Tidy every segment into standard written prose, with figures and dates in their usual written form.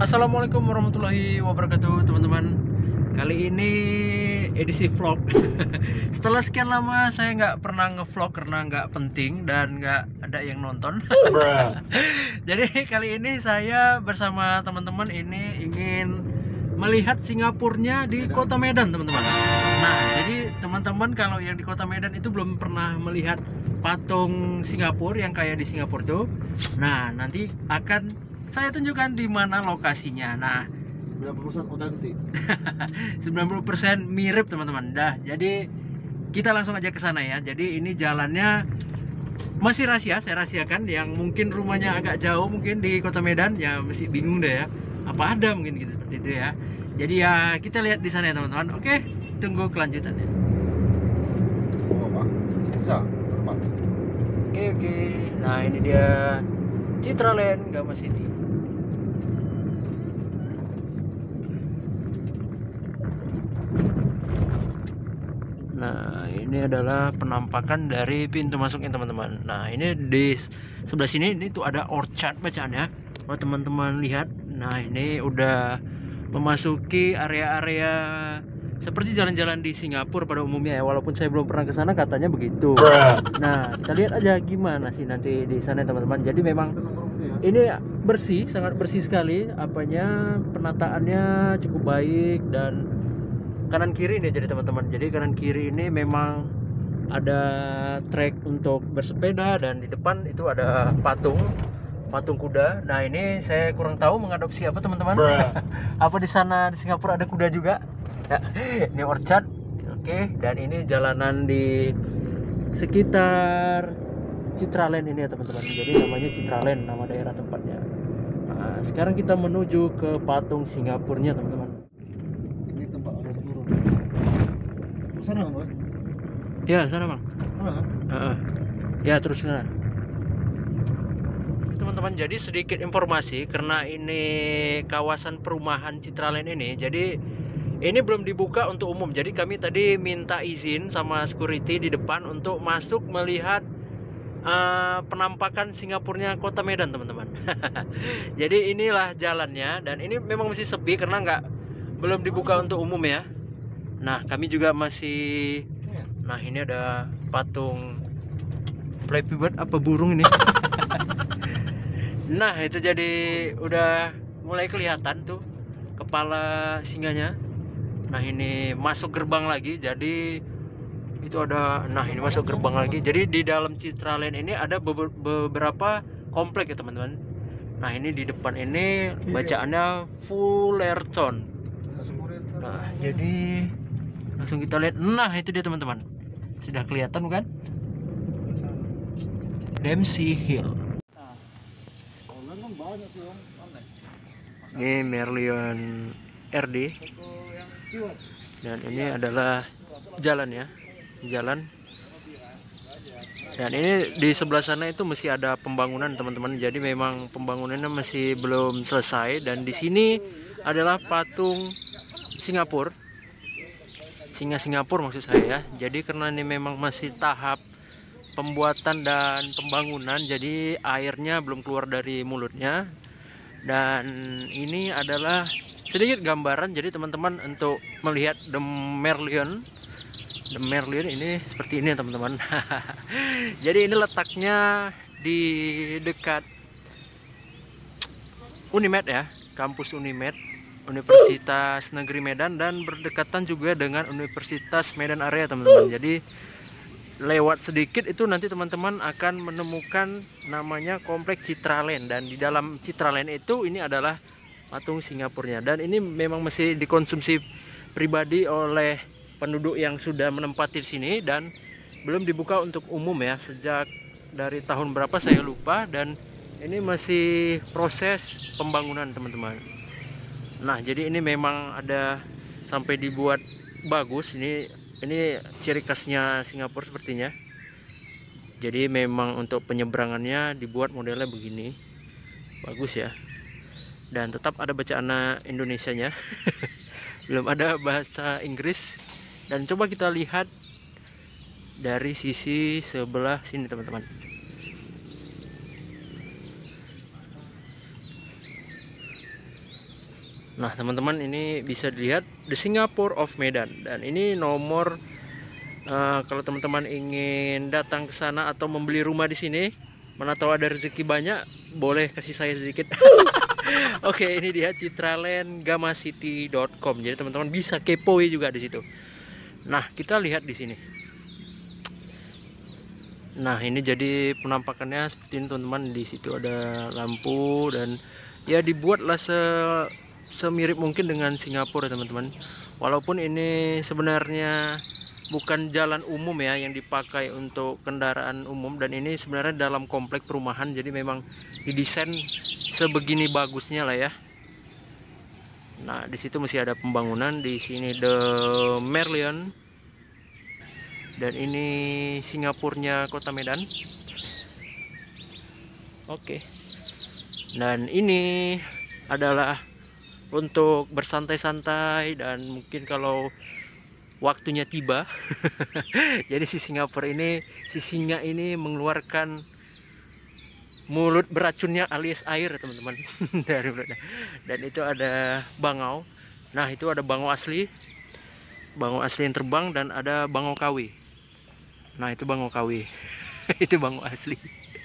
Assalamualaikum warahmatullahi wabarakatuh, teman-teman. Kali ini edisi vlog. Setelah sekian lama saya nggak pernah ngevlog karena nggak penting dan nggak ada yang nonton. Jadi kali ini saya bersama teman-teman ini ingin melihat Singapurnya di Kota Medan, teman-teman. Nah, jadi teman-teman kalau yang di Kota Medan itu belum pernah melihat patung Singapura yang kayak di Singapura tuh. Nah, nanti akan saya tunjukkan di mana lokasinya. Nah, 90% otentik. 90% mirip, teman-teman. Dah, jadi kita langsung aja ke sana ya. Jadi ini jalannya masih rahasia, saya rahasiakan. Yang mungkin rumahnya agak jauh mungkin di Kota Medan ya masih bingung deh ya. Apa ada mungkin gitu seperti itu ya. Jadi ya kita lihat di sana ya, teman-teman. Oke, tunggu kelanjutannya. Oh, Pak. Bisa, Pak. Oke. Nah, ini dia Citraland Gama City. Nah, ini adalah penampakan dari pintu masuknya, teman-teman. Nah, ini di sebelah sini ini tuh ada orchard bacaannya. Kalau teman-teman lihat, nah ini udah memasuki area-area seperti jalan-jalan di Singapura pada umumnya ya. Walaupun saya belum pernah ke sana, katanya begitu. Nah, kita lihat aja gimana sih nanti di sana, teman-teman. Jadi memang ini bersih, sangat bersih sekali. Apanya, penataannya cukup baik dan kanan kiri ini jadi teman-teman. Jadi kanan kiri ini memang ada trek untuk bersepeda dan di depan itu ada patung kuda. Nah, ini saya kurang tahu mengadopsi apa, teman-teman. Apa di sana di Singapura ada kuda juga? Ini orchard. Oke, dan ini jalanan di sekitar Citraland ini ya, teman-teman. Jadi namanya Citraland, nama daerah tempatnya. Nah, sekarang kita menuju ke patung Singapurnya, teman-teman. Sana, Bang. Ya, sana, Bang. Ya, terus sana. Teman-teman, jadi sedikit informasi karena ini kawasan perumahan Citraland ini. Jadi ini belum dibuka untuk umum. Jadi kami tadi minta izin sama security di depan untuk masuk melihat penampakan Singapurnya Kota Medan, teman-teman. Jadi inilah jalannya dan ini memang masih sepi karena belum dibuka untuk umum ya. Nah, kami juga masih. Nah, ini ada patung Flappy Bird apa burung ini. Nah, itu jadi udah mulai kelihatan tuh kepala singanya. Nah, ini masuk gerbang lagi. Jadi itu ada, nah ini masuk gerbang lagi. Jadi di dalam Citraland ini ada beberapa komplek ya, teman-teman. Nah, ini di depan ini bacaannya Fullerton. Nah, jadi langsung kita lihat. Nah, itu dia, teman-teman. Sudah kelihatan kan? Dempsey Hill. Ini Merlion RD. Dan ini adalah jalan ya. Jalan. Dan ini di sebelah sana itu masih ada pembangunan, teman-teman. Jadi memang pembangunannya masih belum selesai. Dan di sini adalah patung Singapura. Singa Singapura maksud saya ya. Jadi karena ini memang masih tahap pembuatan dan pembangunan, jadi airnya belum keluar dari mulutnya. Dan ini adalah sedikit gambaran, jadi teman-teman untuk melihat The Merlion ini seperti ini, teman-teman. Jadi ini letaknya di dekat Unimed ya, kampus Unimed, Universitas Negeri Medan, dan berdekatan juga dengan Universitas Medan Area, teman-teman. Jadi lewat sedikit itu nanti teman-teman akan menemukan namanya komplek Citraland, dan di dalam Citraland itu ini adalah patung Singapurnya. Dan ini memang masih dikonsumsi pribadi oleh penduduk yang sudah menempati di sini dan belum dibuka untuk umum ya, sejak dari tahun berapa saya lupa, dan ini masih proses pembangunan, teman-teman. Nah, jadi ini memang ada sampai dibuat bagus. Ini ciri khasnya Singapura sepertinya. Jadi memang untuk penyeberangannya dibuat modelnya begini. Bagus ya. Dan tetap ada bacaan Indonesianya. Belum ada bahasa Inggris. Dan coba kita lihat dari sisi sebelah sini, teman-teman. Nah teman-teman, ini bisa dilihat The Singapore of Medan, dan ini nomor kalau teman-teman ingin datang ke sana atau membeli rumah di sini, mana tahu ada rezeki banyak, boleh kasih saya sedikit. Oke, ini dia citralandgamacity.com. Jadi teman-teman bisa kepoin juga di situ. Nah, kita lihat di sini. Nah, ini jadi penampakannya seperti ini teman-teman. Di situ ada lampu dan ya dibuatlah semirip mungkin dengan Singapura teman-teman. Walaupun ini sebenarnya bukan jalan umum ya yang dipakai untuk kendaraan umum, dan ini sebenarnya dalam komplek perumahan, jadi memang didesain sebegini bagusnya lah ya. Nah, di situ masih ada pembangunan. Di sini The Merlion, dan ini Singapurnya Kota Medan. Oke. Dan ini adalah untuk bersantai-santai dan mungkin kalau waktunya tiba. Jadi si Singapura ini, si singa ini mengeluarkan mulut beracunnya alias air teman-teman. Dan itu ada bangau. Nah, itu ada bangau asli yang terbang, dan ada bangau kawi. Nah, itu bangau kawi. Itu bangau asli.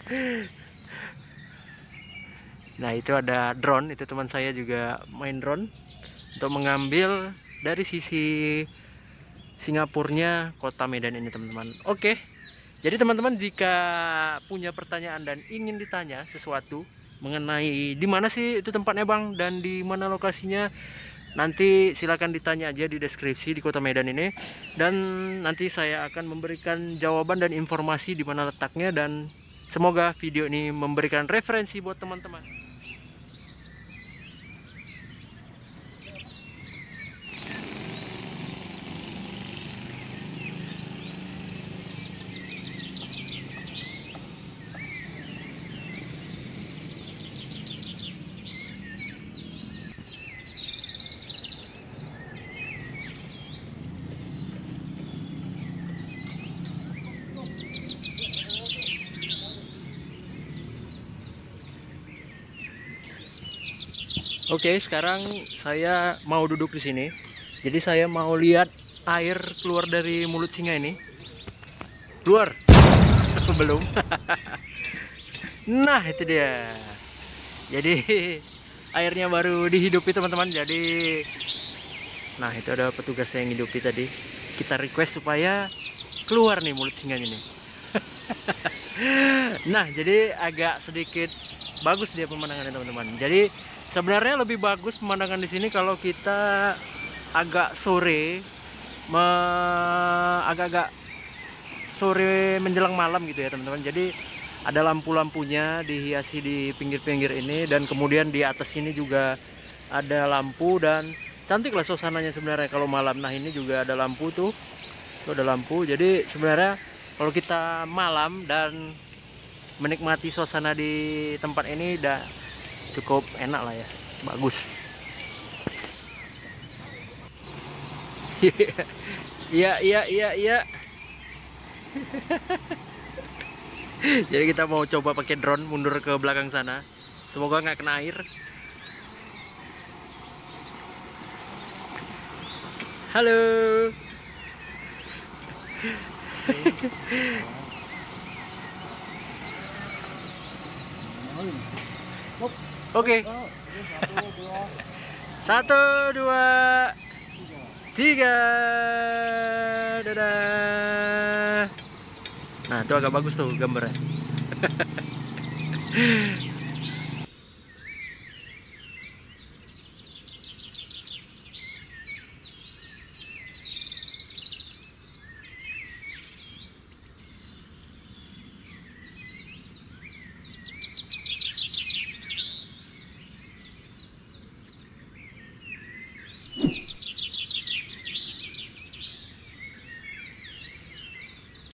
Nah, itu ada drone. Itu teman saya juga main drone untuk mengambil dari sisi Singapurnya Kota Medan ini teman-teman. Oke, jadi teman-teman jika punya pertanyaan dan ingin ditanya sesuatu mengenai di mana sih itu tempatnya bang dan di mana lokasinya, nanti silakan ditanya aja di deskripsi di Kota Medan ini, dan nanti saya akan memberikan jawaban dan informasi di mana letaknya, dan semoga video ini memberikan referensi buat teman-teman. Oke, sekarang saya mau duduk di sini. Jadi saya mau lihat air keluar dari mulut singa ini. Keluar. Belum. Nah, itu dia. Jadi airnya baru dihidupi teman-teman. Jadi nah, itu ada petugas yang hidupi tadi. Kita request supaya keluar nih mulut singanya nih. Nah, jadi agak sedikit bagus dia pemandangannya teman-teman. Jadi sebenarnya lebih bagus pemandangan di sini kalau kita agak sore, agak-agak sore menjelang malam gitu ya teman-teman. Jadi ada lampu-lampunya dihiasi di pinggir-pinggir ini, dan kemudian di atas ini juga ada lampu, dan cantik lah suasananya sebenarnya kalau malam. Nah, ini juga ada lampu tuh ada lampu. Jadi sebenarnya kalau kita malam dan menikmati suasana di tempat ini udah cukup enak lah ya, bagus. Iya. Jadi kita mau coba pakai drone mundur ke belakang sana, semoga nggak kena air. Halo. Oke. 1, 2, 3. Dadah. Nah, itu agak bagus tuh gambarnya.